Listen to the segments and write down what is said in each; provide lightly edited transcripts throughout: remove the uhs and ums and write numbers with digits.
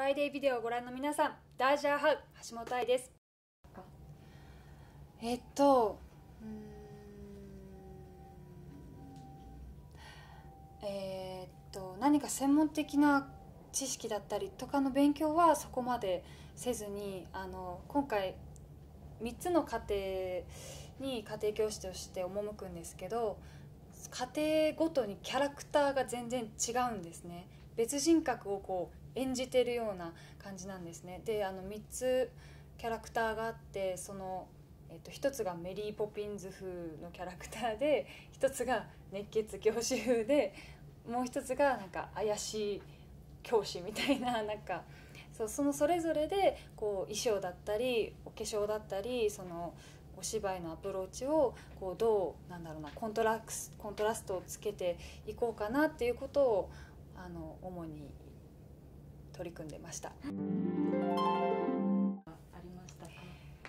ライデービデオをご覧の皆さん、ダージャーハウ橋本愛です。えっと何か専門的な知識だったりとかの勉強はそこまでせずに、今回3つの家庭に家庭教師として赴くんですけど、家庭ごとにキャラクターが全然違うんですね。別人格をこう演じてるような感じなんですね。で、3つキャラクターがあって、一つがメリー・ポピンズ風のキャラクターで、一つが熱血教師風で、もう一つがなんか怪しい教師みたいな、それぞれでこう衣装だったりお化粧だったり、そのお芝居のアプローチをこうどうコントラストをつけていこうかなっていうことを主に取り組んでました。ありましたか？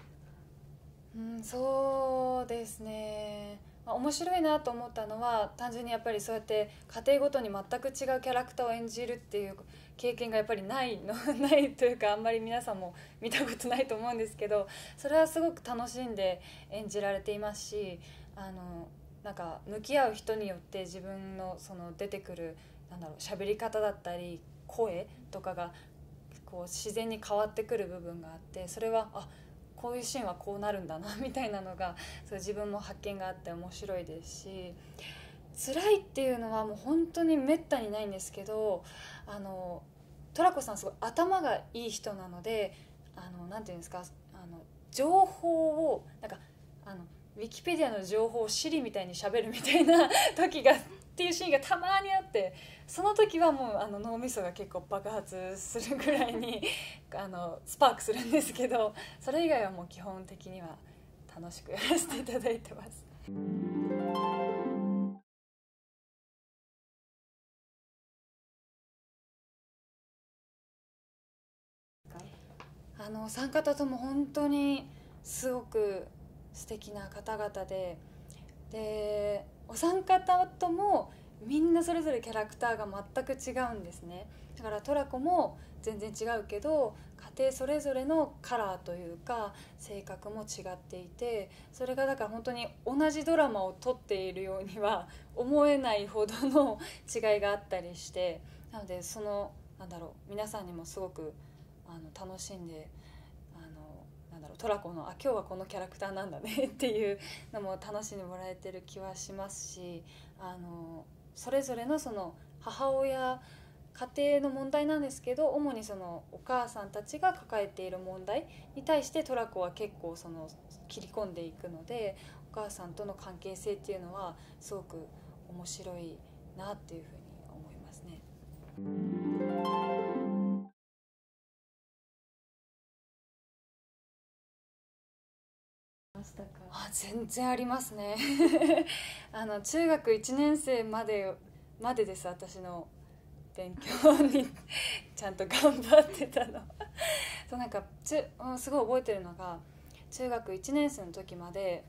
そうですね、面白いなと思ったのは、単純にやっぱりそうやって家庭ごとに全く違うキャラクターを演じるっていう経験がやっぱりないというか、あんまり皆さんも見たことないと思うんですけど、それはすごく楽しんで演じられていますし、向き合う人によって自分のその出てくる喋り方だったり声とかがこう自然に変わってくる部分があって、それはこういうシーンはこうなるんだなみたいなのが、そう自分も発見があって面白いですし、辛いっていうのはもう本当にめったにないんですけど、トラコさんすごい頭がいい人なので、なんていうんですか、情報をウィキペディアの情報をシリみたいに喋るみたいな時がっていうシーンがたまにあって、その時はもう脳みそが結構爆発するぐらいにスパークするんですけど、それ以外はもう基本的には楽しくやらせていただいてます。お三方とも本当にすごく素敵な方々で、お三方ともみんなそれぞれキャラクターが全く違うんですね。だからトラコも全然違うけど、家庭それぞれのカラーというか性格も違っていて、それがだから本当に同じドラマを撮っているようには思えないほどの違いがあったりして、なので皆さんにもすごく楽しんで、トラコの今日はこのキャラクターなんだねっていうのも楽しんでもらえてる気はしますし、それぞれのその母親家庭の問題なんですけど、主にそのお母さんたちが抱えている問題に対してトラコは結構切り込んでいくので、お母さんとの関係性っていうのはすごく面白いなっていうふうに思いますね。全然ありますね中学1年生までです。私の勉強にちゃんと頑張ってたのすごい覚えてるのが、中学1年生の時まで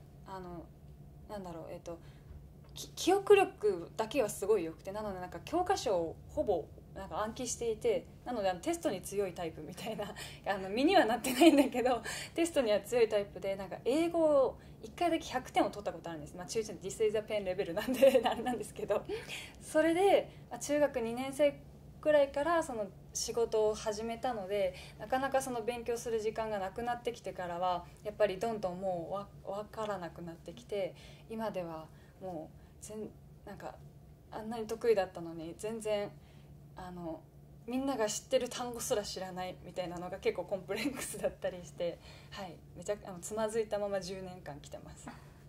記憶力だけはすごい良くて、なので教科書をほぼ暗記していて、なのでテストに強いタイプみたいな身にはなってないんだけどテストには強いタイプで、英語を1回だけ100点を取ったことあるんです。中1の This is a pen レベルなんであれなんですけど、それで中学2年生くらいからその仕事を始めたので、なかなかその勉強する時間がなくなってきてからはやっぱりどんどんもう分からなくなってきて、今ではもうあんなに得意だったのに全然みんなが知ってる単語すら知らないみたいなのが結構コンプレックスだったりして、めちゃつまずいたまま10年間来てます。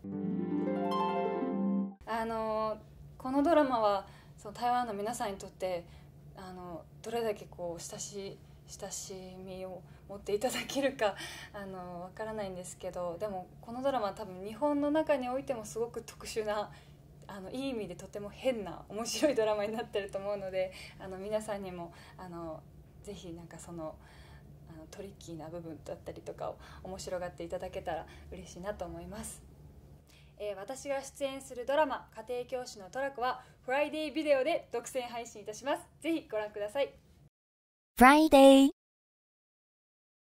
このドラマはその台湾の皆さんにとってどれだけこう親しみを持っていただけるかわからないんですけど、でもこのドラマは多分日本の中においてもすごく特殊ないい意味でとても変な面白いドラマになってると思うので、皆さんにもぜひトリッキーな部分だったりとかを面白がっていただけたら嬉しいなと思います。私が出演するドラマ家庭教師のトラコはフライデービデオで独占配信いたします。ぜひご覧ください。 Friday